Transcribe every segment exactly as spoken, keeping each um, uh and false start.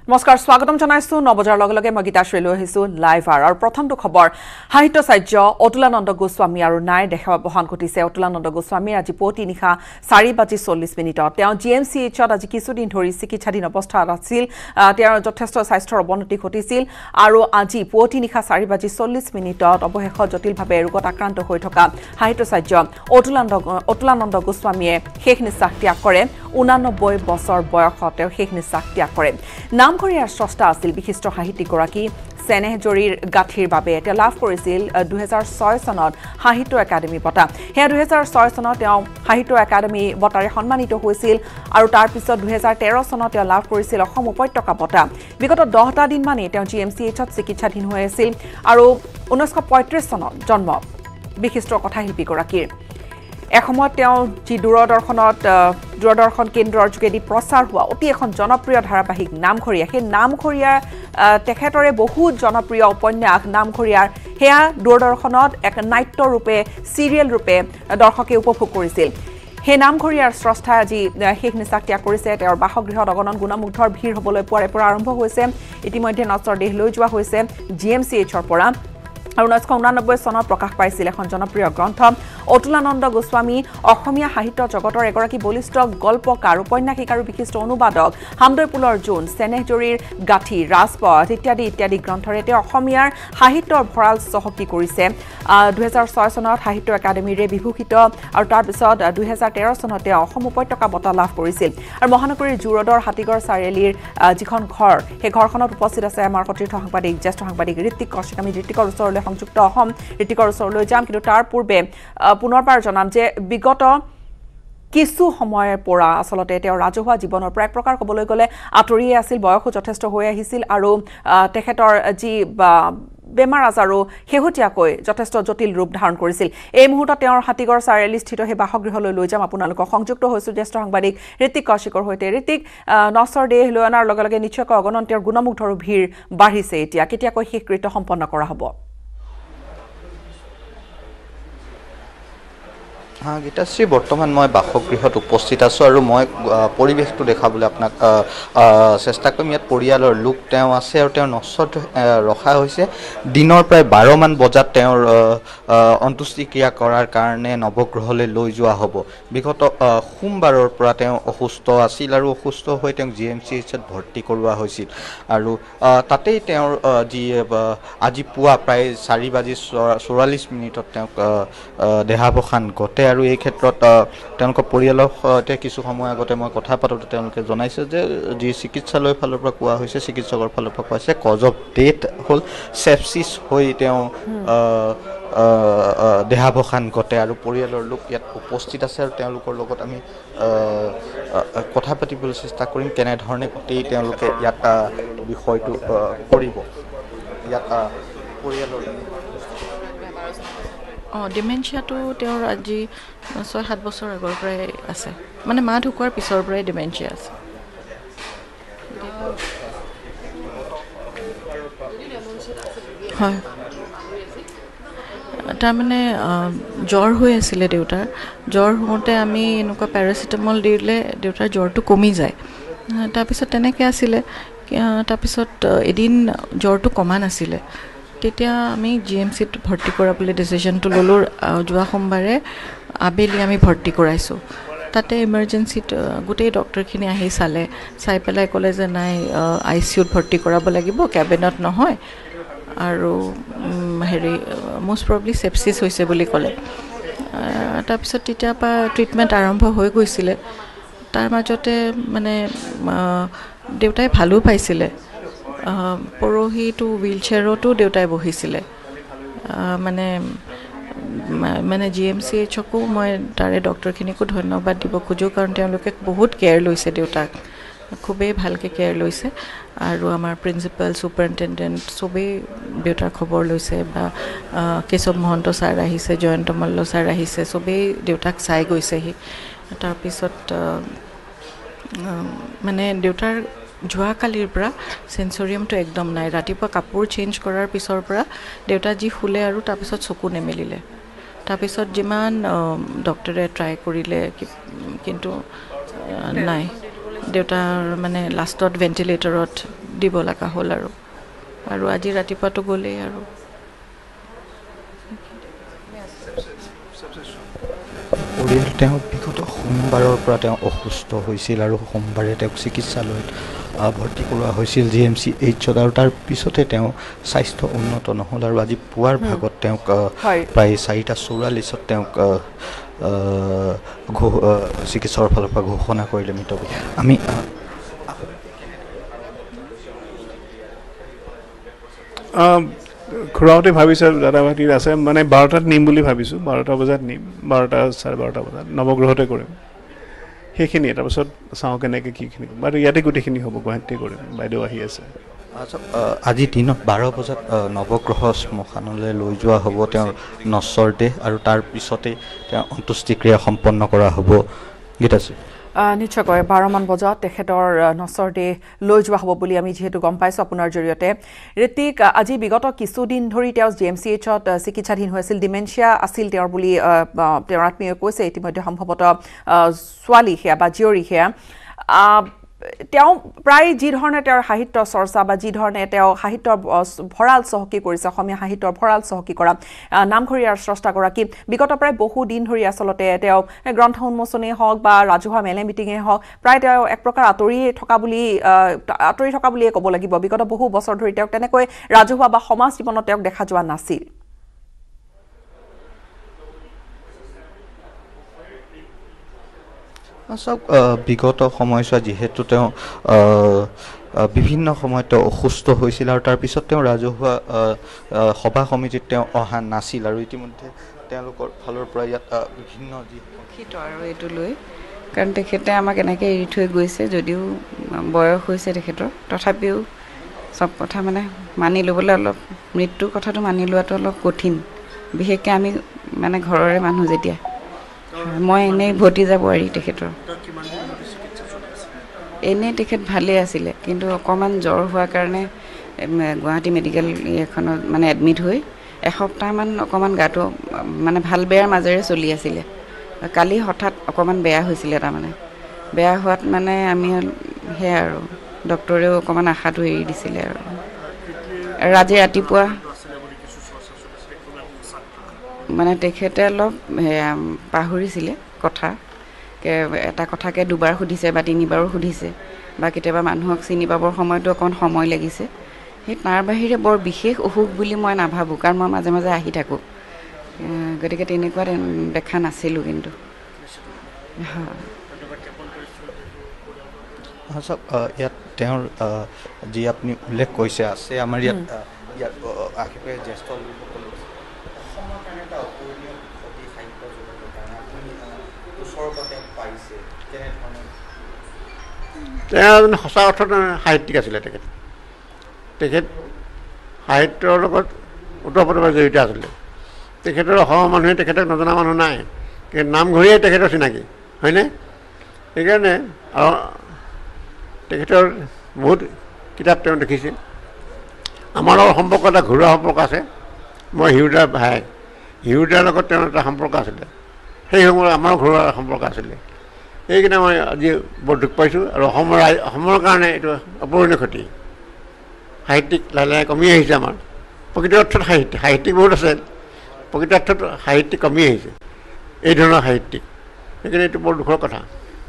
নমস্কাৰ স্বাগতম জনাইছো নবজাৰ লগে লগে মই গীতাশ্ৰী লৈ আহিছো লাইভ আৰু প্ৰথমটো খবৰ সাহিত্যাচাৰ্য অতুলানন্দ গোস্বামী আৰু নাইৰ দেখা বহন ঘটিছে অতুলানন্দ গোস্বামী আজি পুৱতি নিশা চাৰি বাজি চল্লিশ মিনিটত তেওঁ জিএমচিএইচত আজি কিছুদিন ধৰি চিকিৎসাধীন অৱস্থাত আছিল তেওঁৰ যথেষ্ট স্বাস্থ্যৰ অৱনতি ঘটিছিল আৰু আজি পুৱতি নিশা চাৰি বাজি চল্লিশ মিনিটত অৱশেষত জটিলভাৱে ৰোগত আক্ৰান্ত হৈ থকা সাহিত্যাচাৰ্য অতুলানন্দ অতুলানন্দ গোস্বামীয়ে শেষ নিশ্বাস ত্যাগ কৰে ঊনানব্বৈ বছৰ বয়সত তেওঁ শেষ নিশ্বাস ত্যাগ কৰে নামঘৰীয়াৰ স্ৰষ্টা আছিল বিশিষ্ট সাহিত্যিকগৰাকী চেনেহজৰীৰ গাঁঠিৰ বাবে তেওঁ লাভ কৰিছিল দুই হাজাৰ ছয় চনত সাহিত্য একাডেমী বঁটা সেয়া দুই হাজাৰ ছয় চনত তেওঁ সাহিত্য একাডেমী বঁটাৰে সন্মানিত হৈছিল আৰু তাৰ পিছত দুই হাজাৰ তেৰ চনত তেওঁ লাভ কৰিছিল অসম উপত্যকা বঁটা বিগত দহটা দিন মানে তেওঁ জিএমচিএইচত চিকিৎসাধীন হৈ আছিল আৰু ঊনৈছশ পঁয়ত্ৰিছ চনত জন্ম বিশিষ্ট কথাশিল্পীগৰাকীৰ এসময়ত তেওঁ যি দূৰদৰ্শনত দূৰদৰ্শন কেন্দ্ৰৰ যোগেদি প্ৰচাৰ হোৱা অতি এখন জনপ্ৰিয় ধাৰাবাহিক নামঘৰীয়া সেই নামঘৰীয়াৰ তেখেতৰে বহুত জনপ্ৰিয় উপন্যাস নামঘৰীয়াৰ সেয়া দূৰদৰ্শনত এক নাট্যৰূপে চিৰিয়েল ৰূপে দৰ্শকে উপভোগ কৰিছিল সেই নামঘৰীয়াৰ স্ৰষ্টা আজি শেষ নিশ্বাস ত্যাগ কৰিছে তেওঁৰ বাসগৃহত অগণন গুণমুগ্ধৰ ভিৰ হ'বলৈ পোৱাৰে পৰা আৰম্ভ হৈছে ইতিমধ্যে নচৰ দেহ লৈ যোৱা হৈছে জিএমচিএইচৰ পৰা আৰু ঊনৈছশ ঊনানব্বৈ চনত প্ৰকাশ পাইছিল এখন জনপ্ৰিয় গ্ৰন্থ অতুলানন্দ গোস্বামী অসমীয়া সাহিত্য জগতৰ এগৰাকী বলিষ্ঠ গল্পকাৰ উপন্যাসিক আৰু বিশিষ্ট অনুবাদক হামদৈপুলৰ জোন চেনেহজৰীৰ গাঁঠি ৰাজপথ ইত্যাদি ইত্যাদি গ্ৰন্থৰে তেওঁ অসমীয়াৰ সাহিত্যৰ ভঁৰাল চহকী কৰিছে দুই হাজাৰ ছয় চনত সাহিত্য একাডেমীৰে বিভূষিত আৰু তাৰপিছত দুই হাজাৰ তেৰ চনত তেওঁ অসম উপত্যকা বঁটা লাভ কৰিছিল আৰু মহানগৰীৰ জুৰোডৰ হাতীগড় চাৰিআলিৰ যিখন ঘৰ সেই ঘৰখনত উপস্থিত আছে আমাৰ সতীৰ্থ সাংবাদিক জ্যেষ্ঠ সাংবাদিক ঋত্বিক কৌশিক আমি ঋত্বিকৰ ওচৰলৈ সংযুক্ত অসম ঋত্বিকৰ ওচৰলৈ যাম কিন্তু তাৰ পূৰ্বে পুনৰবাৰ জনাম যে বিগত কিছু সময়ৰ পৰা আসলতে তেওঁ ৰাজহুৱা জীৱনৰ পৰা এক প্ৰকাৰ ক'বলৈ গ'লে আঁতৰিয়ে আছিল বয়সো যথেষ্ট হৈ আহিছিল আৰু তেখেতৰ যি বেমাৰ আজাৰো শেহতীয়াকৈ যথেষ্ট জটিল ৰূপ ধাৰণ কৰিছিল এই মুহূৰ্তত তেওঁৰ হাতীগড় চাৰিআলিস্থিত সেই বাসগৃহলৈ লৈ যাম আপোনালোকক সংযুক্ত হৈছোঁ জ্যেষ্ঠ সাংবাদিক ঋত্বিক কৌশিকৰ সৈতে ঋত্বিক নচৰ দেহ লৈ অনাৰ লগে লগে নিশ্চয়কৈ অগণন তেওঁৰ গুণমুগ্ধৰো ভিৰ বাঢ়িছে এতিয়া কেতিয়াকৈ শেষকৃত্য সম্পন্ন কৰা হ'ব हाँ गीताश्री बर्तमान मैं बासगृहत उपस्थित आছোঁ আৰু মই পৰিৱেশটো দেখাবলৈ আপোনাক চেষ্টা কৰিম ইয়াত পৰিয়ালৰ লোক তেওঁ আছে আৰু তেওঁৰ নচত ৰখা হৈছে দিনৰ প্ৰায় বাৰ মান বজাত তেওঁৰ অন্ত্যেষ্টিক্ৰিয়া কৰাৰ কাৰণে নৱগ্ৰহলৈ লৈ যোৱা হ'ব বিগত সোমবাৰৰ পৰা তেওঁ অসুস্থ আছিল আৰু অসুস্থ হৈ তেওঁক জি এম চি এইচত ভৰ্তি কৰোৱা হৈছিল আৰু তাতেই তেওঁৰ যি আজি পুৱা প্ৰায় চাৰি বাজি চৌৰাল্লিছ মিনিটত তেওঁক দেহাৱসান ঘটে আৰু এই ক্ষেত্ৰত তেওঁলোকৰ পৰিয়ালৰ সৈতে কিছু সময় আগতে মই কথা পাতোঁতে তেওঁলোকে জনাইছে যে যি চিকিৎসালয়ৰ ফালৰ পৰা কোৱা হৈছে চিকিৎসকৰ ফালৰ পৰা কোৱা হৈছে কজ অফ ডেথ হ'ল চেপচিছ হৈ তেওঁ দেহাৱসান ঘটে আৰু পৰিয়ালৰ লোক ইয়াত উপস্থিত আছে আৰু তেওঁলোকৰ লগত আমি কথা পাতিবলৈ চেষ্টা কৰিম কেনেধৰণে গোটেই তেওঁলোকে ইয়াত বিষয়টো কৰিব ইয়াত পৰিয়ালৰ অঁ ডিমেনচিয়াটো তেওঁৰ আজি ছয় সাত বছৰ আগৰ পৰাই আছে মানে মা ঢুকোৱাৰ পিছৰ পৰাই ডিমেনচিয়া আছে হয় তাৰমানে জ্বৰ হৈ আছিলে দেউতাৰ জ্বৰ হওঁতে আমি এনেকুৱা পেৰাচিটামল দিলে দেউতাৰ জ্বৰটো কমি যায় তাৰপিছত তেনেকৈ আছিলে তাৰপিছত এদিন জ্বৰটো কমা নাছিলে তেতিয়া আমি জি এম চিত ভৰ্তি কৰাবলৈ ডিচিশ্যনটো ল'লোঁ যোৱা সোমবাৰে আবেলি আমি ভৰ্তি কৰাইছোঁ তাতে ইমাৰ্জেঞ্চিত গোটেই ডক্টৰখিনি আহি চালে চাই পেলাই ক'লে যে নাই আই চি ইউত ভৰ্তি কৰাব লাগিব কেবিনত নহয় আৰু হেৰি মষ্ট প্ৰবলি চেপচিছ হৈছে বুলি ক'লে তাৰপিছত তেতিয়াৰ পৰা ট্ৰিটমেণ্ট আৰম্ভ হৈ গৈছিলে তাৰ মাজতে মানে দেউতাই ভালো পাইছিলে পৰহিটো হুইল চেয়াৰতো দেউতাই বহিছিলে মানে মানে জি এম চি এইচকো মই তাৰে ডক্টৰখিনিকো ধন্যবাদ দিব খোজোঁ কাৰণ তেওঁলোকে বহুত কেয়াৰ লৈছে দেউতাক খুবেই ভালকৈ কেয়াৰ লৈছে আৰু আমাৰ প্ৰিন্সিপাল ছুপাৰিণ্টেণ্ডেণ্ট চবেই দেউতাৰ খবৰ লৈছে বা কেশৱ মহন্ত ছাৰ আহিছে জয়ন্ত মল্ল ছাৰ আহিছে চবেই দেউতাক চাই গৈছেহি তাৰপিছত মানে দেউতাৰ যোৱাকালিৰ পৰা সেন্সৰিয়ামটো একদম নাই ৰাতিপুৱা কাপোৰ চেঞ্জ কৰাৰ পিছৰ পৰা দেউতা যি শুলে আৰু তাৰপিছত চকু নেমেলিলে তাৰপিছত যিমান ডক্টৰে ট্ৰাই কৰিলে কিন্তু নাই দেউতাৰ মানে লাষ্টত ভেন্টিলেটৰত দিব লগা হ'ল আৰু আৰু আজি ৰাতিপুৱাটো গ'লেই আৰু পৰিয়াল তেওঁ বিগত সোমবাৰৰ পৰা তেওঁ অসুস্থ হৈছিল আৰু সোমবাৰে তেওঁক চিকিৎসালয়ত ভৰ্তি কৰোৱা হৈছিল জি এম চি এইচত আৰু তাৰ পিছতে তেওঁ স্বাস্থ্য উন্নত নহ'ল আৰু আজি পুৱাৰ ভাগত তেওঁক প্ৰায় চাৰিটা চৌৰাল্লিছত তেওঁক চিকিৎসাৰ ফালৰ পৰা ঘোষণা কৰিলে মৃত বুলি আমি ঘূৰাওঁতে ভাবিছোঁ দাদাভাইটিৰ আছে মানে বাৰটাত নিম বুলি ভাবিছোঁ বাৰটা বজাত নিম বাৰটা চাৰে বাৰটা বজাত নৱগ্ৰহতে কৰিম সেইখিনিয়ে তাৰপিছত চাওঁ কেনেকৈ কিখিনি বাৰু ইয়াতে গোটেইখিনি হ'ব গুৱাহাটীতে কৰিম বাইদেউ আহি আছে আজি দিনত বাৰ বজাত নৱগ্ৰহ শ্মশানলৈ লৈ যোৱা হ'ব তেওঁৰ নশ্বৰ দেহ আৰু তাৰ পিছতে তেওঁৰ অন্ত্যেষ্টিক্ৰিয়া সম্পন্ন কৰা হ'ব গীতাশ্ৰী নিশ্চয়কৈ বাৰমান বজাত তেখেতৰ নশ্বৰ দেহ লৈ যোৱা হ'ব বুলি আমি যিহেতু গম পাইছোঁ আপোনাৰ জৰিয়তে ঋতিক আজি বিগত কিছুদিন ধৰি তেওঁ জি এম চি এইচত চিকিৎসাধীন হৈ আছিল ডিমেনচিয়া আছিল তেওঁৰ বুলি তেওঁৰ আত্মীয়ে কৈছে ইতিমধ্যে সম্ভৱতঃ ছোৱালী সেয়া বা জীয়ৰী সেয়া তেওঁ প্ৰায় যি ধৰণে তেওঁৰ সাহিত্য চৰ্চা বা যি ধৰণে তেওঁ সাহিত্যৰ ভঁৰাল চহকী কৰিছে অসমীয়া সাহিত্যৰ ভঁৰাল চহকী কৰা নামঘৰীয়াৰ স্ৰষ্টাগৰাকী বিগত প্ৰায় বহু দিন ধৰি আচলতে তেওঁ গ্ৰন্থ উন্মোচনেই হওক বা ৰাজহুৱা মেলে মিটিঙেই হওক প্ৰায় তেওঁ এক প্ৰকাৰ আঁতৰি থকা বুলি আঁতৰি থকা বুলিয়ে ক'ব লাগিব বিগত বহু বছৰ ধৰি তেওঁক তেনেকৈ ৰাজহুৱা বা সমাজ জীৱনত তেওঁক দেখা যোৱা নাছিল চাওক বিগত সময়ছোৱা যিহেতু তেওঁ বিভিন্ন সময়ত তেওঁ অসুস্থ হৈছিল আৰু তাৰপিছত তেওঁ ৰাজহুৱা সভা সমিতিত তেওঁ অহা নাছিল আৰু ইতিমধ্যে তেওঁলোকৰ ফালৰ পৰা ইয়াত বিভিন্ন যি আৰু এইটো লৈ কাৰণ তেখেতে আমাক এনেকৈ এৰি থৈ গৈছে যদিও বয়স হৈছে তেখেতৰ তথাপিও চব কথা মানে মানি ল'বলৈ অলপ মৃত্যুৰ কথাটো মানি লোৱাটো অলপ কঠিন বিশেষকৈ আমি মানে ঘৰৰে মানুহ যেতিয়া মই এনেই ভতি যাব পাৰি তেখেতৰ এনেই তেখেত ভালেই আছিলে কিন্তু অকণমান জ্বৰ হোৱাৰ কাৰণে গুৱাহাটী মেডিকেল এখনত মানে এডমিট হৈ এসপ্তাহমান অকণমান গাটো মানে ভাল বেয়াৰ মাজেৰে চলি আছিলে কালি হঠাৎ অকণমান বেয়া হৈছিলে তাৰমানে বেয়া হোৱাত মানে আমি সেয়া আৰু ডক্টৰেও অকণমান আশাটো এৰি দিছিলে আৰু আজি ৰাতিপুৱা মানে তেখেতে অলপ পাহৰিছিলে কথা এটা কথাকে দুবাৰ সুধিছে বা তিনিবাৰো সুধিছে বা কেতিয়াবা মানুহক চিনি পাবৰ সময়তো অকণ সময় লাগিছে সেই তাৰ বাহিৰে বৰ বিশেষ অসুখ বুলি মই নাভাবোঁ কাৰণ মই মাজে মাজে আহি থাকোঁ গতিকে তেনেকুৱা দেখা নাছিলোঁ কিন্তু চাওক ইয়াত তেওঁৰ যি আপুনি উল্লেখ কৰিছে আছে আমাৰ ইয়াত ইয়াত আশে পাশে জ্যেষ্ঠ লোকসকল তেওঁ এজন সঁচা অৰ্থত সাহিত্যিক আছিলে তেখেত তেখেত সাহিত্যৰ লগত ওতঃপ্ৰোতভাৱে জড়িত আছিলে তেখেতৰ অসমৰ মানুহে তেখেতক নজনা মানুহ নাই কিন্তু নামঘৰীয়াই তেখেতৰ চিনাকি হয়নে সেইকাৰণে আৰু তেখেতৰ বহুত কিতাপ তেওঁ দেখিছে আমাৰ লগত সম্পৰ্ক এটা ঘৰুৱা সম্পৰ্ক আছে মই হিউদাৰ ভাই হিউদাৰ লগত তেওঁৰ এটা সম্পৰ্ক আছিলে সেই সময়ত আমাৰো ঘৰুৱা সম্পৰ্ক আছিলে এইকাৰণে মই আজি বৰ দুখ পাইছোঁ আৰু অসমৰ অসমৰ কাৰণে এইটো অপূৰণীয় ক্ষতি সাহিত্যিক লাহে লাহে কমি আহিছে আমাৰ প্ৰকৃত অৰ্থত সাহিত্যিক সাহিত্যিক বহুত আছে প্ৰকৃত অৰ্থত সাহিত্যিক কমি আহিছে এই ধৰণৰ সাহিত্যিক সেইকাৰণে এইটো বৰ দুখৰ কথা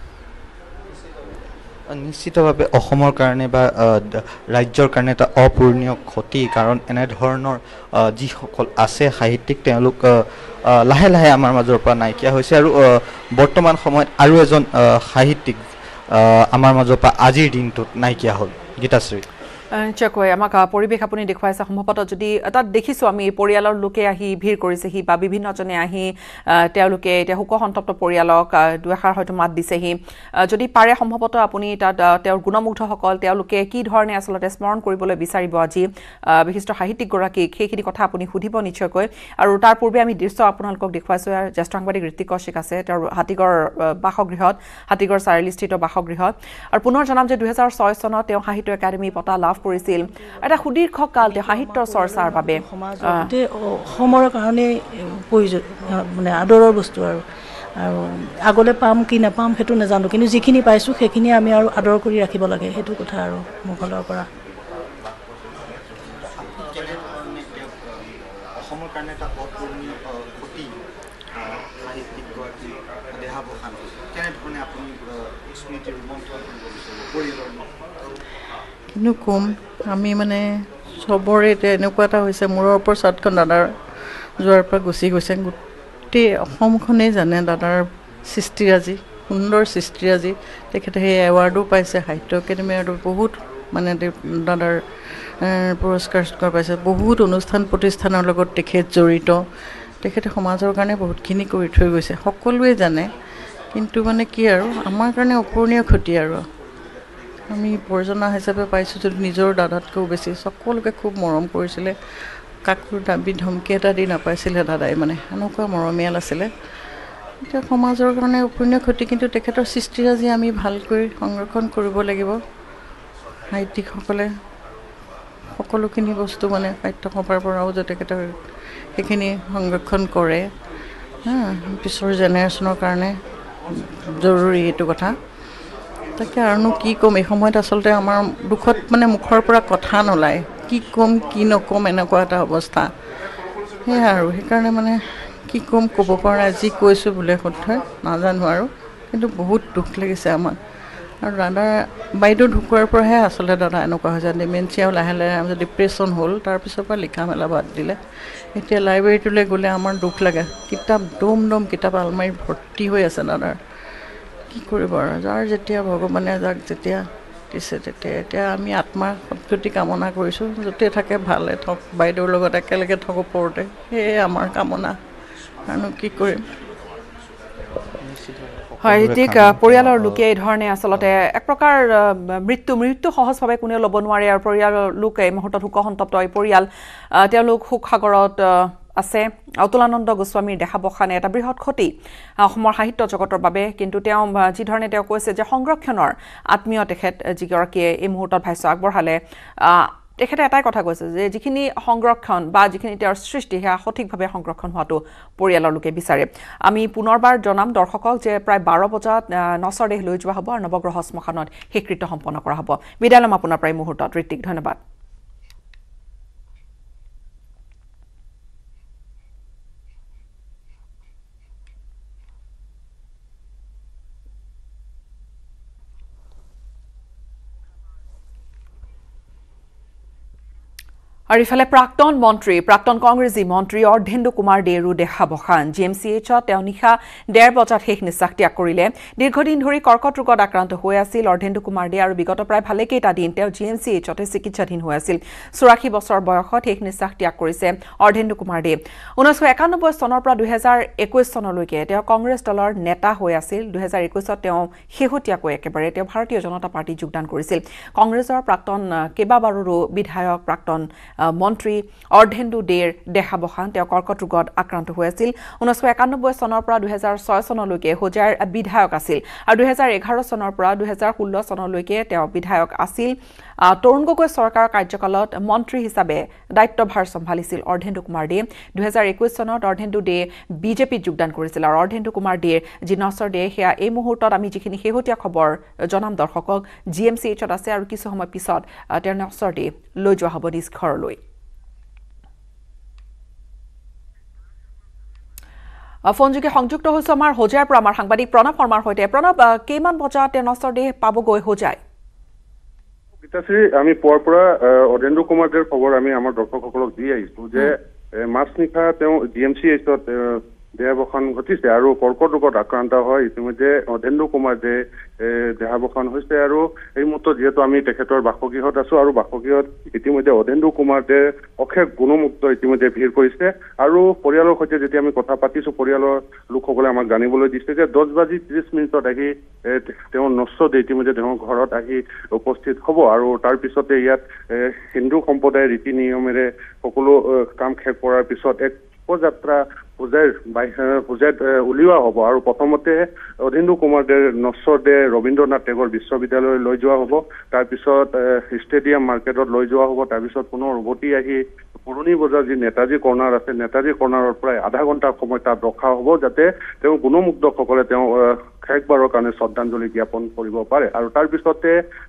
নিশ্চিতভাৱে অসমৰ কাৰণে বা ৰাজ্যৰ কাৰণে এটা অপূৰণীয় ক্ষতি কাৰণ এনেধৰণৰ যিসকল আছে সাহিত্যিক তেওঁলোক লাহে লাহে আমাৰ মাজৰ পৰা নাইকিয়া হৈছে আৰু বৰ্তমান সময়ত আৰু এজন সাহিত্যিক আমাৰ মাজৰ পৰা আজিৰ দিনটোত নাইকিয়া হ'ল গীতাশ্ৰী নিশ্চয়কৈ আমাক পৰিৱেশ আপুনি দেখুৱাইছে সম্ভৱতঃ যদি তাত দেখিছোঁ আমি পৰিয়ালৰ লোকে আহি ভিৰ কৰিছেহি বা বিভিন্নজনে আহি তেওঁলোকে এতিয়া শোকসন্তপ্ত পৰিয়ালক দুএষাৰ হয়তো মাত দিছেহি যদি পাৰে সম্ভৱতঃ আপুনি তাত তেওঁৰ গুণমুগ্ধসকল তেওঁলোকে কি ধৰণে আচলতে স্মৰণ কৰিবলৈ বিচাৰিব আজি বিশিষ্ট সাহিত্যিকগৰাকীক সেইখিনি কথা আপুনি সুধিব নিশ্চয়কৈ আৰু তাৰ পূৰ্বে আমি দৃশ্য আপোনালোকক দেখুৱাইছোঁ জ্যেষ্ঠ সাংবাদিক ঋতিক কৌশিক আছে তেওঁৰ হাতীগড় বাসগৃহত হাতীগড় চাৰিআলিস্থিত বাসগৃহত আৰু পুনৰ জনাম যে দুহেজাৰ ছয় চনত তেওঁ সাহিত্য একাডেমী বঁটা লাভ কৰিছিল এটা সুদীৰ্ঘ কাল তেওঁ সাহিত্য চৰ্চাৰ বাবে সমাজতে অসমৰ কাৰণে প্ৰয়োজন মানে আদৰৰ বস্তু আৰু আৰু আগলৈ পাম কি নাপাম সেইটো নাজানো কিন্তু যিখিনি পাইছোঁ সেইখিনি আমি আৰু আদৰ কৰি ৰাখিব লাগে সেইটো কথা আৰু মোৰ ফালৰ পৰা কাৰণে এটা অপূৰণীয় ক্ষতি সাহিত্যিকগৰাকী দেহাৱসান কেনেধৰণে আপুনি স্মৃতি ৰোমন্থন কৰিব বিচাৰিব পৰিয়ালৰ কিন্তু কম আমি মানে চবৰে এতিয়া এনেকুৱা এটা হৈছে মূৰৰ ওপৰত চাটখন দাদাৰ যোৱাৰ পৰা গুচি গৈছে গোটেই অসমখনেই জানে দাদাৰ সৃষ্টিৰাজি সুন্দৰ সৃষ্টিৰাজি তেখেতে সেই এৱাৰ্ডো পাইছে সাহিত্য একাডেমি এৱাৰ্ডো বহুত মানে দাদাৰ পুৰস্কাৰ পাইছে বহুত অনুষ্ঠান প্ৰতিষ্ঠানৰ লগত তেখেত জড়িত তেখেতে সমাজৰ কাৰণে বহুতখিনি কৰি থৈ গৈছে সকলোৱে জানে কিন্তু মানে কি আৰু আমাৰ কাৰণে অপূৰণীয় ক্ষতি আৰু আমি প্ৰয়োজনা হিচাপে পাইছোঁ যদি নিজৰ দাদাতকৈও বেছি সকলোকে খুব মৰম কৰিছিলে কাকো দাবী ধমকি এটা দি নাপাইছিলে দাদাই মানে এনেকুৱা মৰমীয়াল আছিলে এতিয়া সমাজৰ কাৰণে অপূৰণীয় ক্ষতি কিন্তু তেখেতৰ সৃষ্টিৰাজি আমি ভালকৈ সংৰক্ষণ কৰিব লাগিব সাহিত্যিকসকলে সকলোখিনি বস্তু মানে সাহিত্যসভাৰ পৰাও যে তেখেতৰ সেইখিনি সংৰক্ষণ কৰে হা পিছৰ জেনেৰেশ্যনৰ কাৰণে জৰুৰী এইটো কথা তাকে আৰুনো কি ক'ম এই সময়ত আচলতে আমাৰ দুখত মানে মুখৰ পৰা কথা নোলায় কি ক'ম কি নক'ম এনেকুৱা এটা অৱস্থা সেয়া আৰু সেইকাৰণে মানে কি ক'ম ক'ব পৰা নাই যি কৈছোঁ বোলে শুদ্ধ নাজানো আৰু কিন্তু বহুত দুখ লাগিছে আমাৰ আৰু দাদা বাইদেউ ঢুকোৱাৰ পৰাহে আচলতে দাদা এনেকুৱা হৈছে ডিমেনচিয়াও লাহে লাহে ডিপ্ৰেশ্যন হ'ল তাৰপিছৰ পৰা লিখা মেলা বাদ দিলে এতিয়া লাইব্ৰেৰীটোলৈ গ'লে আমাৰ দুখ লাগে কিতাপ দম দম কিতাপ আলমাৰী ভৰ্তি হৈ আছে দাদাৰ কি কৰিব আৰু যাৰ যেতিয়া ভগৱানে যাক যেতিয়া দিছে তেতিয়া এতিয়া আমি আত্মাৰ সদ্গতি কামনা কৰিছোঁ য'তে থাকে ভালে থাকক বাইদেউৰ লগত একেলগে থাকক ওপৰতে সেয়ে আমাৰ কামনা আৰু কি কৰিম হয় ঋতিক পৰিয়ালৰ লোকে এই ধৰণে আচলতে এক প্ৰকাৰ মৃত্যু মৃত্যু সহজভাৱে কোনেও ল'ব নোৱাৰে আৰু পৰিয়ালৰ লোকে এই মুহূৰ্তত শোকসন্তপ্ত এই পৰিয়াল তেওঁলোক শোকসাগৰত আছে অতুলানন্দ গোস্বামীৰ দেহাৱসানে এটা বৃহৎ ক্ষতি অসমৰ সাহিত্য জগতৰ বাবে কিন্তু তেওঁ যি ধৰণে তেওঁ কৈছে যে সংৰক্ষণৰ আত্মীয় তেখেত যিগৰাকীয়ে এই মুহূৰ্তত ভাষ্য আগবঢ়ালে তেখেতে এটাই কথা কৈছে যে যিখিনি সংৰক্ষণ বা যিখিনি তেওঁৰ সৃষ্টি সেয়া সঠিকভাৱে সংৰক্ষণ হোৱাটো পৰিয়ালৰ লোকে বিচাৰে আমি পুনৰবাৰ জনাম দৰ্শকক যে প্ৰায় বাৰ বজাত নচৰ দেহ লৈ যোৱা হ'ব আৰু নৱগ্ৰহ শ্মশানত শেষকৃত্য সম্পন্ন কৰা হ'ব বিদায় ল'ম আপোনাৰ প্ৰায় মুহূৰ্তত ঋতিক ধন্যবাদ আৰু ইফালে প্ৰাক্তন মন্ত্ৰী প্ৰাক্তন কংগ্ৰেছী মন্ত্ৰী অৰ্ধেন্দু কুমাৰ দেৰো দেহাৱসান জি এম চি এইচত তেওঁ নিশা ডেৰ বজাত শেষ নিশ্বাস ত্যাগ কৰিলে দীৰ্ঘদিন ধৰি কৰ্কট ৰোগত আক্ৰান্ত হৈ আছিল অৰ্ধেন্দু কুমাৰ দে আৰু বিগত প্ৰায় ভালেকেইটা দিন তেওঁ জি এম চি এইচতে চিকিৎসাধীন হৈ আছিল চৌৰাশী বছৰ বয়সত শেষ নিশ্বাস ত্যাগ কৰিছে অৰ্ধেন্দু কুমাৰ দে ঊনৈছশ একানব্বৈ চনৰ পৰা দুহেজাৰ একৈছ চনলৈকে তেওঁ কংগ্ৰেছ দলৰ নেতা হৈ আছিল দুহেজাৰ একৈছত তেওঁ শেহতীয়াকৈ একেবাৰে তেওঁ ভাৰতীয় জনতা পাৰ্টীত যোগদান কৰিছিল কংগ্ৰেছৰ প্ৰাক্তন কেইবাবাৰো বিধায়ক প্ৰাক্তন মন্ত্ৰী অৰ্ধেন্দু দেৰ দেহাৱসান তেওঁ কৰ্কট ৰোগত আক্ৰান্ত হৈ আছিল ঊনৈছশ একানব্বৈ চনৰ পৰা দুহেজাৰ ছয় চনলৈকে হোজাৰ বিধায়ক আছিল আৰু দুহেজাৰ এঘাৰ চনৰ পৰা দুহেজাৰ ষোল্ল চনলৈকে তেওঁ বিধায়ক আছিল তৰুণ গগৈ চৰকাৰৰ কাৰ্যকালত মন্ত্ৰী হিচাপে দায়িত্বভাৰ চম্ভালিছিল অৰ্ধেন্দু কুমাৰ দে দুহেজাৰ একৈছ চনত অৰ্ধেন্দু দে বিজেপিত যোগদান কৰিছিল আৰু অৰ্ধেন্দু কুমাৰ দেৰ যি নচৰ দে সেয়া এই মুহূৰ্তত আমি যিখিনি শেহতীয়া খবৰ জনাম দৰ্শকক জি এম চি এইচত আছে আৰু কিছু সময় পিছত তেওঁৰ নচৰ দে লৈ যোৱা হ'ব নিজ ঘৰলৈ ফোনযোগে সংযুক্ত হৈছে আমাৰ হোজাইৰ পৰা আমাৰ সাংবাদিক প্ৰণৱ শৰ্মাৰ সৈতে প্ৰণৱ কেইমান বজাত তেওঁ নচৰ দে পাবগৈ হোজাই গীতাশ্ৰী আমি পুৱাৰ পৰা অৰ্ধেন্দু কুমাৰ দেৰ খবৰ আমি আমাৰ দৰ্শকসকলক দি আহিছোঁ যে মাজনিশা তেওঁ জি এম চি এইচত দেহাৱসান ঘটিছে আৰু কৰ্কট ৰোগত আক্ৰান্ত হয় ইতিমধ্যে অৰ্ধেন্দু কুমাৰ দে দেহাৱসান হৈছে আৰু এই মুহূৰ্তত যিহেতু আমি তেখেতৰ বাসগৃহত আছো আৰু বাসগৃহত ইতিমধ্যে অৰ্ধেন্দু কুমাৰ দে অশেষ গুণমুক্ত ইতিমধ্যে ভিৰ কৰিছে আৰু পৰিয়ালৰ সৈতে যেতিয়া আমি কথা পাতিছো পৰিয়ালৰ লোকসকলে আমাক জানিবলৈ দিছে যে দহ বাজি ত্ৰিশ মিনিটত আহি তেওঁ নচৰ দে ইতিমধ্যে তেওঁৰ ঘৰত আহি উপস্থিত হ'ব আৰু তাৰ পিছতে ইয়াত হিন্দু সম্প্ৰদায়ৰ ৰীতি নিয়মেৰে সকলো কাম শেষ কৰাৰ পিছত এক পদযাত্ৰা পূজাইৰ পূজাইত উলিওৱা হ'ব আৰু প্ৰথমতে অৰ্ধেন্দু কুমাৰ দেৰ নচৰ দে ৰবীন্দ্ৰনাথ টেগৰ বিশ্ববিদ্যালয়লৈ লৈ যোৱা হ'ব তাৰপিছত ষ্টেডিয়াম মাৰ্কেটত লৈ যোৱা হ'ব তাৰপিছত পুনৰ উভতি আহি পুৰণি বজাৰ যি নেতাজী কৰ্ণাৰ আছে নেতাজী কৰ্ণাৰৰ প্ৰায় আধা ঘণ্টাৰ সময় তাত ৰখা হ'ব যাতে তেওঁ গুণমুগ্ধসকলে তেওঁ শেষবাৰৰ কাৰণে শ্ৰদ্ধাঞ্জলি জ্ঞাপন কৰিব পাৰে আৰু তাৰ পিছতে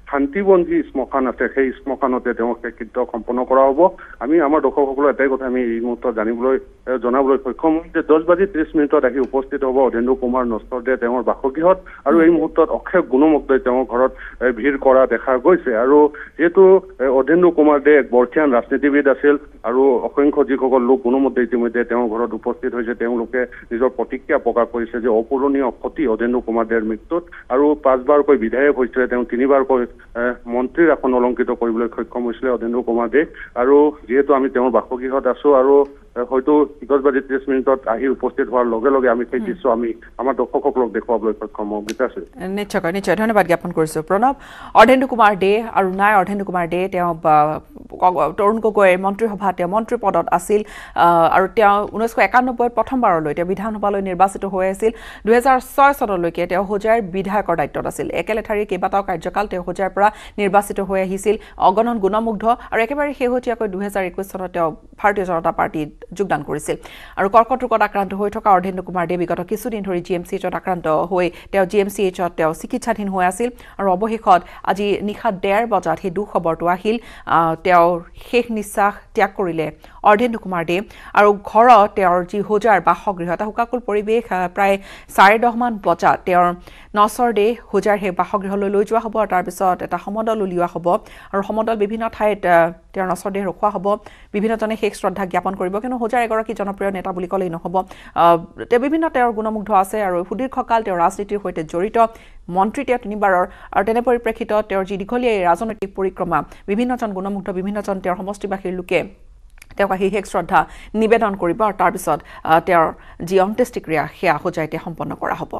শান্তিবন যি শ্মশান আছে সেই শ্মশানতে তেওঁক কৃত্য সম্পন্ন কৰা হ'ব আমি আমাৰ দৰ্শকসকলৰ এটাই কথা আমি এই মুহূৰ্তত জানিবলৈ জনাবলৈ সক্ষম যে দহ বাজি ত্ৰিশ মিনিটত আহি উপস্থিত হ'ব অধেন্দ্ৰ কুমাৰ নস্কৰদে তেওঁৰ বাসগৃহত আৰু এই মুহূৰ্তত অক্ষয় গুণমুগ্ধই তেওঁৰ ঘৰত ভিৰ কৰা দেখা গৈছে আৰু যেহেতু অধেন্দ্ৰ কুমাৰ দে এক বৰ্ষীয়ান ৰাজনীতিবিদ আছিল আৰু অসংখ্য যিসকল লোক গুণমুগ্ধ ইতিমধ্যে তেওঁৰ ঘৰত উপস্থিত হৈছে তেওঁলোকে নিজৰ প্ৰতিক্ৰিয়া প্ৰকাশ কৰিছে যে অপূৰণীয় ক্ষতি অধেন্দ্ৰ কুমাৰ দেৰ মৃত্যুত আৰু পাঁচবাৰকৈ বিধায়ক হৈছিলে তেওঁ তিনিবাৰকৈ মন্ত্ৰীৰ আসন অলংকৃত কৰিবলৈ সক্ষম হৈছিলে অধেন্দ্ৰ কুমাৰ দে আৰু যিহেতু আমি তেওঁৰ বাসগৃহত আছো আৰু হয়তো দহ বাজি ত্ৰিশ মিনিটত আহি উপস্থিত হোৱাৰ লগে লগে আমি সেই দৃশ্য আমি আমাৰ দৰ্শকসকলক দেখুৱাবলৈ সক্ষম হওঁ গীতাশ্ৰী নিশ্চয়কৈ নিশ্চয় ধন্যবাদ জ্ঞাপন কৰিছোঁ প্ৰণৱ অধেন্দ্ৰ কুমাৰ দে আৰু নাই অধেন্দ্ৰ কুমাৰ দে তেওঁ তৰুণ গগৈৰ মন্ত্ৰীসভা তেওঁ মন্ত্ৰী পদত আছিল আৰু তেওঁ ঊনৈছশ একানব্বৈত প্ৰথমবাৰলৈ তেওঁ বিধানসভালৈ নিৰ্বাচিত হৈ আছিল দুহেজাৰ ছয় চনলৈকে তেওঁ হোজাইৰ বিধায়কৰ দায়িত্বত আছিল একেলেঠাৰিয়ে কেইবাটাও কাৰ্যকাল তেওঁ হোজাইৰ পৰা নিৰ্বাচিত হৈ আহিছিল অগণন গুণমুগ্ধ আৰু একেবাৰে শেহতীয়াকৈ দুহেজাৰ একৈছ চনত তেওঁ ভাৰতীয় জনতা পাৰ্টিত যোগদান কৰিছিল আৰু কৰ্কট ৰোগত আক্ৰান্ত হৈ থকা অধেন্দ্ৰ কুমাৰ দে বিগত কিছুদিন ধৰি জি এম চি এইচত আক্ৰান্ত হৈ তেওঁ জি এম চি এইচত তেওঁ চিকিৎসাধীন হৈ আছিল আৰু অৱশেষত আজি নিশা ডেৰ বজাত সেই দুখবৰটো আহিল তেওঁৰ শেষ নিশ্বাস ত্যাগ কৰিলে অধেন্দ্ৰ কুমাৰ দে আৰু ঘৰত তেওঁৰ যি হোজাৰ বাসগৃহ এটা হুকাকুল পৰিৱেশ প্ৰায় চাৰে দহমান বজাত তেওঁৰ নচৰ দে হোজাৰ সেই বাসগৃহলৈ লৈ যোৱা হ'ব আৰু তাৰপিছত এটা সমদল উলিওৱা হ'ব আৰু সমদল বিভিন্ন ঠাইত তেওঁৰ নচৰ দেহ ৰখোৱা হ'ব বিভিন্নজনে শেষ শ্ৰদ্ধা জ্ঞাপন কৰিব কিন্তু হোজাৰ এগৰাকী জনপ্ৰিয় নেতা বুলি ক'লেই নহ'ব তেওঁ বিভিন্ন তেওঁৰ গুণমুগ্ধ আছে আৰু সুদীৰ্ঘকাল তেওঁ ৰাজনীতিৰ সৈতে জড়িত মন্ত্ৰী তেওঁ তিনিবাৰৰ আৰু তেনে পৰিপ্ৰেক্ষিতত তেওঁৰ যি দীঘলীয়া ৰাজনৈতিক পৰিক্ৰমা বিভিন্নজন গুণমুগ্ধ বিভিন্নজন তেওঁৰ সমষ্টিবাসীৰ লোকে তেওঁক আহি শেষ শ্ৰদ্ধা নিবেদন কৰিব আৰু তাৰপিছত তেওঁৰ যি অন্ত্যেষ্টিক্ৰিয়া সেয়া হোজাইতে সম্পন্ন কৰা হ'ব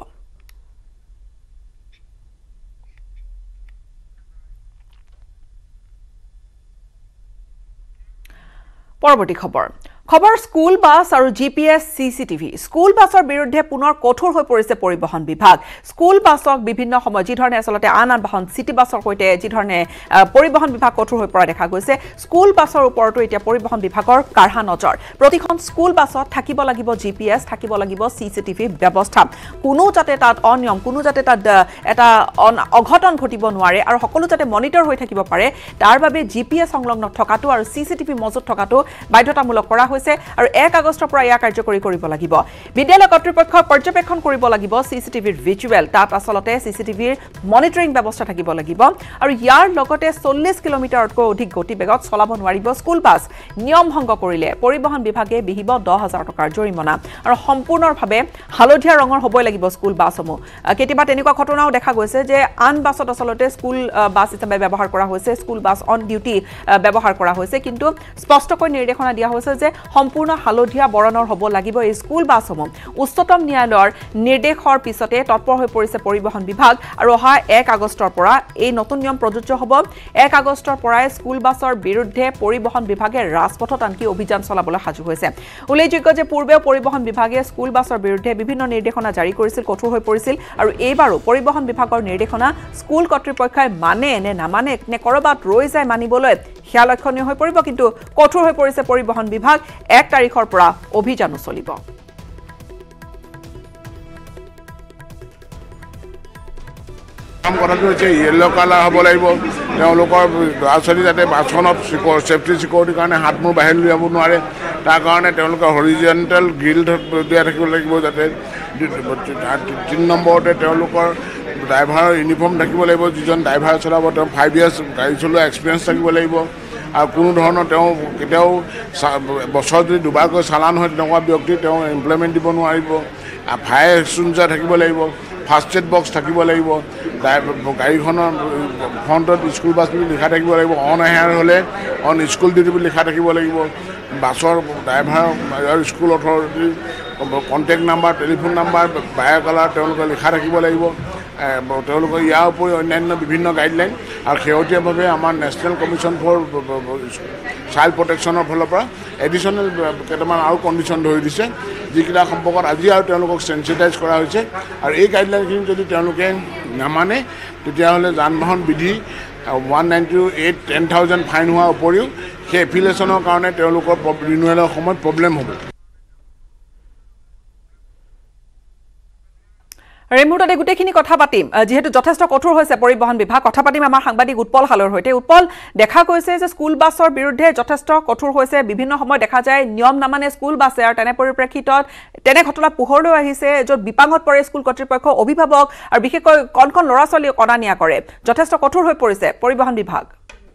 পৰৱৰ্তী খবৰ খবৰ স্কুল বাছ আৰু G P S C C TV school বাছৰ বিৰুদ্ধে পুনৰ কঠোৰ হৈ পৰিছে পৰিবহণ বিভাগ স্কুল বাছক বিভিন্ন সময় যিধৰণে আচলতে আন আন বাহন চিটি বাছৰ সৈতে যিধৰণে পৰিবহণ বিভাগ কঠোৰ হৈ পৰা দেখা গৈছে স্কুল বাছৰ ওপৰতো এতিয়া পৰিবহণ বিভাগৰ কাঢ়া নজৰ প্ৰতিখন স্কুল বাছত থাকিব লাগিব জি পি এছ থাকিব লাগিব চি চি টিভি ব্যৱস্থা কোনো যাতে তাত অনিয়ম কোনো যাতে তাত এটা অঘটন ঘটিব নোৱাৰে আৰু সকলো যাতে মনিটৰ হৈ থাকিব পাৰে তাৰ বাবে জি পি এছ সংলগ্ন থকাটো আৰু চি চি টিভি মজুত থকাটো বাধ্যতামূলক কৰা আৰু এক আগষ্টৰ পৰা ইয়াক কাৰ্যকৰী কৰিব লাগিব বিদ্যালয় কৰ্তৃপক্ষই পৰ্যবেক্ষণ কৰিব লাগিব চিচিটিভিৰ ভিজুৱেল তাত আচলতে চিচিটিভিৰ মনিটৰিং ব্যৱস্থা থাকিব লাগিব আৰু ইয়াৰ লগতে চল্লিছ কিলোমিটাৰতকৈ অধিক গতিবেগত চলাব নোৱাৰিব স্কুল বাছ নিয়ম ভংগ কৰিলে পৰিবহণ বিভাগে বিহিব দহ হাজাৰ টকাৰ জৰিমনা আৰু সম্পূৰ্ণভাৱে হালধীয়া ৰঙৰ হ'বই লাগিব স্কুল বাছসমূহ কেতিয়াবা তেনেকুৱা ঘটনাও দেখা গৈছে যে আন বাছত আচলতে স্কুল বাছ হিচাপে ব্যৱহাৰ কৰা হৈছে স্কুল বাছ অন ডিউটি ব্যৱহাৰ কৰা হৈছে কিন্তু স্পষ্টকৈ নিৰ্দেশনা দিয়া হৈছে যে সম্পূৰ্ণ হালধীয়া বৰণৰ হ'ব লাগিব এই স্কুল বাছসমূহ উচ্চতম ন্যায়ালয়ৰ নিৰ্দেশৰ পিছতে তৎপৰ হৈ পৰিছে পৰিবহণ বিভাগ আৰু অহা এক আগষ্টৰ পৰা এই নতুন নিয়ম প্ৰযোজ্য হ'ব এক আগষ্টৰ পৰাই স্কুল বাছৰ বিৰুদ্ধে পৰিবহণ বিভাগে ৰাজপথত আনকি অভিযান চলাবলৈ সাজু হৈছে উল্লেখযোগ্য যে পূৰ্বেও পৰিবহণ বিভাগে স্কুল বাছৰ বিৰুদ্ধে বিভিন্ন নিৰ্দেশনা জাৰি কৰিছিল কঠোৰ হৈ পৰিছিল আৰু এইবাৰো পৰিবহণ বিভাগৰ নিৰ্দেশনা স্কুল কৰ্তৃপক্ষই মানে নে নামানে নে কৰবাত ৰৈ যায় মানিবলৈ সেয়া লক্ষণীয় হৈ পৰিব কিন্তু কঠোৰ হৈ পৰিছে পৰিবহণ বিভাগ এক তাৰিখৰ পৰা অভিযানো চলিব কাম কথাটো হৈছে য়েল্ল' কালাৰ হ'ব লাগিব তেওঁলোকৰ ল'ৰা ছোৱালী যাতে বাছখনত ছেফটি ছিকিউৰিটিৰ কাৰণে হাত মূৰ বাহিৰ উলিয়াব নোৱাৰে তাৰ কাৰণে তেওঁলোকে হৰিজেণ্টেল গ্ৰিল দিয়া থাকিব লাগিব যাতে তিনি নম্বৰতে তেওঁলোকৰ ড্ৰাইভাৰৰ ইউনিফৰ্ম থাকিব লাগিব যিজন ড্ৰাইভাৰ চলাব তেওঁ ফাইভ ইয়াৰ্ছ গাড়ী চলোৱা এক্সপিৰিয়েঞ্চ থাকিব লাগিব আৰু কোনো ধৰণৰ তেওঁ কেতিয়াও বছৰত যদি দুবাৰকৈ চালান হয় তেনেকুৱা ব্যক্তি তেওঁ এমপ্লয়মেণ্ট দিব নোৱাৰিব ফায়াৰ এক্সটিংগুইশ্বাৰ থাকিব লাগিব ফাৰ্ষ্ট এড বক্স থাকিব লাগিব গাড়ীখনৰ ফ্ৰণ্টত স্কুল বাছ বুলি লিখা থাকিব লাগিব অন এয়াৰ হ'লে অন স্কুল ডিউটি বুলি লিখা থাকিব লাগিব বাছৰ ড্ৰাইভাৰ আৰু স্কুল অথৰিটিৰ কণ্টেক্ট নাম্বাৰ টেলিফোন নাম্বাৰ বায়' কালাৰ তেওঁলোকে লিখা থাকিব লাগিব তেওঁলোকৰ ইয়াৰ উপৰি অন্যান্য বিভিন্ন গাইডলাইন আৰু শেহতীয়াভাৱে আমাৰ নেশ্যনেল কমিশ্যন ফৰ চাইল্ড প্ৰটেকশ্যনৰ ফালৰ পৰা এডিশ্যনেল কেইটামান আৰু কণ্ডিশ্যন ধৰি দিছে যিকেইটা সম্পৰ্কত আজি আৰু তেওঁলোকক চেঞ্চিটাইজ কৰা হৈছে আৰু এই গাইডলাইনখিনি যদি তেওঁলোকে নামানে তেতিয়াহ'লে যান বাহন বিধি one ninety eight ten thousand fine হোৱাৰ উপৰিও সেই এফিলিয়েশ্যনৰ কাৰণে তেওঁলোকৰ ৰিনুৱেলৰ সময়ত প্ৰব্লেম হ'ব এই মুহূৰ্ততে গোটেইখিনি কথা পাতিম যেহেতু যথেষ্ট কঠোৰ হৈছে পৰিবহন বিভাগ কথা পাতিম আমাৰ সাংবাদিক উৎপল হালৰ হৈতে উৎপল দেখা গৈছে যে স্কুল বাছৰ বিৰুদ্ধে যথেষ্ট কঠোৰ হৈছে বিভিন্ন সময় দেখা যায় নিয়ম নামানে স্কুল বাছে আৰু তেনে পৰিপ্ৰেক্ষিতত তেনে ঘটনা পোহৰলৈ আহিছে য'ত বিপাঙত পৰে স্কুল কৰ্তৃপক্ষ অভিভাৱক আৰু বিশেষকৈ কণ কণ ল'ৰা ছোৱালী অনা নিয়া কৰে যথেষ্ট কঠোৰ হৈ পৰিছে পৰিবহন বিভাগ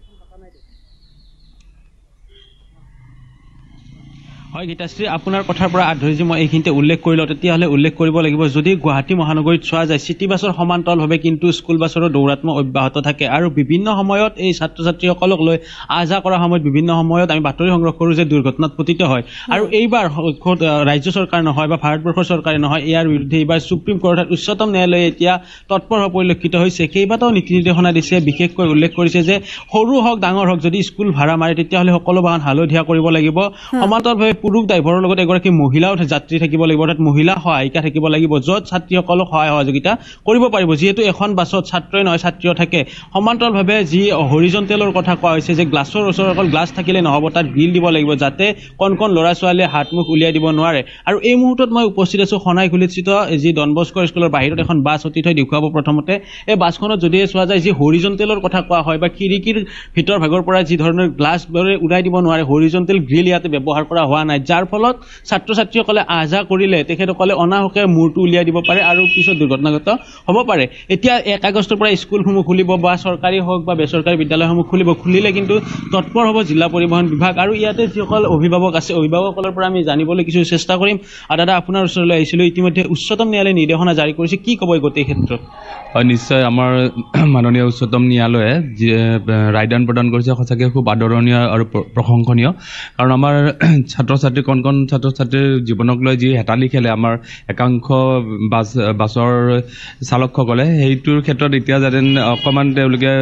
হয় গীতাশ্ৰী আপোনাৰ কথাৰ পৰা আধৰি যে মই এইখিনিতে উল্লেখ কৰিলোঁ তেতিয়াহ'লে উল্লেখ কৰিব লাগিব যদি গুৱাহাটী মহানগৰীত চোৱা যায় চিটি বাছৰ সমান্তৰালভাৱে কিন্তু স্কুল বাছৰো দৌৰাত্ম্য অব্যাহত থাকে আৰু বিভিন্ন সময়ত এই ছাত্ৰ ছাত্ৰীসকলক লৈ আহ যাহ কৰাৰ সময়ত বিভিন্ন সময়ত আমি বাতৰি সংগ্ৰহ কৰোঁ যে দুৰ্ঘটনাত পতিত হয় আৰু এইবাৰ ৰাজ্য চৰকাৰ নহয় বা ভাৰতবৰ্ষৰ চৰকাৰে নহয় ইয়াৰ বিৰুদ্ধে এইবাৰ সুপ্ৰিম কোৰ্টত উচ্চতম ন্যায়ালয়ে এতিয়া তৎপৰ হৈ পৰিলক্ষিত হৈছে কেইবাটাও নীতি নিৰ্দেশনা দিছে বিশেষকৈ উল্লেখ কৰিছে যে সৰু হওক ডাঙৰ হওক যদি স্কুল ভাড়া মাৰে তেতিয়াহ'লে সকলো বাহন হালধীয়া কৰিব লাগিব সমান্তৰালভাৱে পুৰুষ ড্ৰাইভাৰৰ লগত এগৰাকী মহিলাও যাত্ৰী থাকিব লাগিব অৰ্থাৎ মহিলা সহায়িকা থাকিব লাগিব য'ত ছাত্ৰীসকলক সহায় সহযোগিতা কৰিব পাৰিব যিহেতু এখন বাছত ছাত্ৰই নহয় ছাত্ৰীও থাকে সমান্তৰালভাৱে যি হৰিজণ্টেলৰ কথা কোৱা হৈছে যে গ্লাছৰ ওচৰত অকল গ্লাছ থাকিলে নহ'ব তাত গ্ৰিল দিব লাগিব যাতে কণ কণ ল'ৰা ছোৱালীয়ে হাত মুখ উলিয়াই দিব নোৱাৰে আৰু এই মুহূৰ্তত মই উপস্থিত আছোঁ সোণাইগুলিস্থিত যি ডন বস্কো স্কুলৰ বাহিৰত এখন বাছ অতি থৈ দেখুৱাব প্ৰথমতে এই বাছখনত যদি চোৱা যায় যি হৰিজণ্টেলৰ কথা কোৱা হয় বা খিৰিকীৰ ভিতৰ ভাগৰ পৰা যি ধৰণৰ গ্লাছবোৰে উৰাই দিব নোৱাৰে হৰিজণ্টেল গ্ৰিল ইয়াতে ব্যৱহাৰ কৰা হোৱা নাই যাৰ ফলত ছাত্ৰ ছাত্ৰীসকলে আহ যাহ কৰিলে তেখেতসকলে অনাহকে মূৰটো উলিয়াই দিব পাৰে আৰু পিছত দুৰ্ঘটনাগত হ'ব পাৰে এতিয়া এক আগষ্টৰ পৰা স্কুলসমূহ খুলিব বা চৰকাৰী হওক বা বেচৰকাৰী বিদ্যালয়সমূহ খুলিব খুলিলে কিন্তু তৎপৰ হ'ব জিলা পৰিবহণ বিভাগ আৰু ইয়াতে যিসকল অভিভাৱক আছে অভিভাৱকসকলৰ পৰা আমি জানিবলৈ কিছু চেষ্টা কৰিম আৰু দাদা আপোনাৰ ওচৰলৈ আহিছিলোঁ ইতিমধ্যে উচ্চতম ন্যায়ালয়ে নিৰ্দেশনা জাৰি কৰিছে কি ক'ব এই গোটেই ক্ষেত্ৰত হয় নিশ্চয় আমাৰ মাননীয় উচ্চতম ন্যায়ালয়ে যি ৰায়দান প্ৰদান কৰিছে সঁচাকৈ খুব আদৰণীয় আৰু প্ৰশংসনীয় কাৰণ আমাৰ ছাত্ৰ ছাত্ৰী কণ কণ ছাত্ৰ ছাত্ৰীৰ জীৱনক লৈ যি হেতালি খেলে আমাৰ একাংশ বাছ বাছৰ চালকসকলে সেইটোৰ ক্ষেত্ৰত এতিয়া যেন অকণমান তেওঁলোকে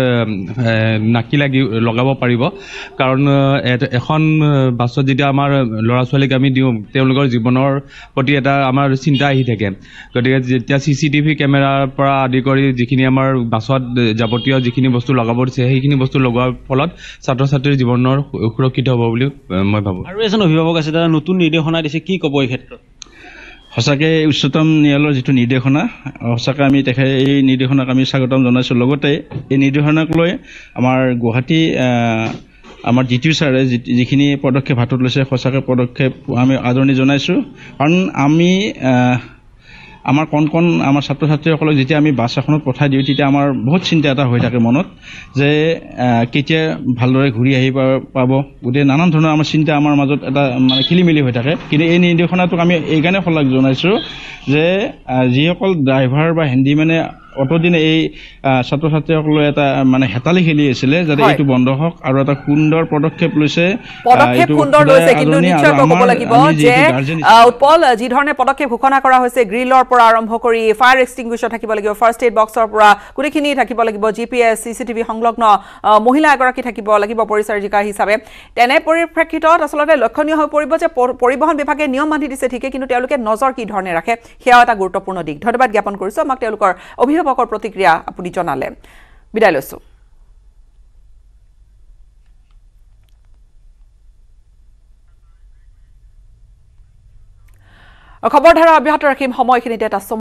নাকি লাগি লগাব পাৰিব কাৰণ এখন বাছত যেতিয়া আমাৰ ল'ৰা ছোৱালীক আমি দিওঁ তেওঁলোকৰ জীৱনৰ প্ৰতি এটা আমাৰ চিন্তা আহি থাকে গতিকে যেতিয়া চি চি টিভি কেমেৰাৰ পৰা আদি কৰি যিখিনি আমাৰ বাছত যাৱতীয় যিখিনি বস্তু লগাব দিছে সেইখিনি বস্তু লগোৱাৰ ফলত ছাত্ৰ ছাত্ৰীৰ জীৱনৰ সুৰক্ষিত হ'ব বুলি মই ভাবোঁ আৰু এজন অভিভাৱক আছে দাদা নতুন নিৰ্দেশনা দিছে কি ক'ব এই ক্ষেত্ৰত সঁচাকৈ উচ্চতম ন্যায়ালয়ৰ যিটো নিৰ্দেশনা সঁচাকৈ আমি তেখেত এই নিৰ্দেশনাক আমি স্বাগতম জনাইছোঁ লগতে এই নিৰ্দেশনাক লৈ আমাৰ গুৱাহাটী আমাৰ জি টি ছাৰে যিখিনি পদক্ষেপ হাতত লৈছে সঁচাকৈ পদক্ষেপ আমি আদৰণি জনাইছোঁ কাৰণ আমি আমাৰ কণ কণ আমাৰ ছাত্ৰ ছাত্ৰীসকলক যেতিয়া আমি বাছ এখনত পঠাই দিওঁ তেতিয়া আমাৰ বহুত চিন্তা এটা হৈ থাকে মনত যে কেতিয়া ভালদৰে ঘূৰি আহি পাব গোটেই নানান ধৰণৰ আমাৰ চিন্তা আমাৰ মাজত এটা মানে খেলি মেলি হৈ থাকে কিন্তু এই নিৰ্দেশনাটোক আমি এইকাৰণে শলাগ জনাইছোঁ যে যিসকল ড্ৰাইভাৰ বা হেণ্ডিমেনে অতদিনে এই ছাত্ৰ ছাত্ৰীসকলে এটা মানে হেতালি খেলি আছিলে যাতে এইটো বন্ধ হওক আৰু এটা সুন্দৰ পদক্ষেপ লৈছে পদক্ষেপ সুন্দৰ লৈছে কিন্তু নিশ্চয় ক'ব লাগিব যে উৎপল যি ধৰণে পদক্ষেপ ঘোষণা কৰা হৈছে গ্ৰিলৰ পৰা আৰম্ভ কৰি ফায়াৰ এক্সটিংগুইশ্বাৰ থাকিব লাগিব ফাৰ্ষ্ট এইড বক্সৰ পৰা গোটেইখিনি থাকিব লাগিব G P S C C TV সংলগ্ন মহিলা এগৰাকী থাকিব লাগিব পৰিচাৰিকা হিচাপে তেনে পৰিপ্ৰেক্ষিতত আচলতে লক্ষণীয় হৈ পৰিব যে পৰিবহণ বিভাগে নিয়ম বান্ধি দিছে ঠিকে কিন্তু তেওঁলোকে নজৰ কি ধৰণে ৰাখে সেয়াও এটা গুৰুত্বপূৰ্ণ দিশ ধন্যবাদ জ্ঞাপন কৰিছোঁ আমাক তেওঁলোকৰ অভিভাৱকৰ প্ৰতিক্ৰিয়া আপুনি জনালে বিদায় লৈছোঁ খবৰধাৰা অব্যাহত ৰাখিম সময়খিনিতে এটা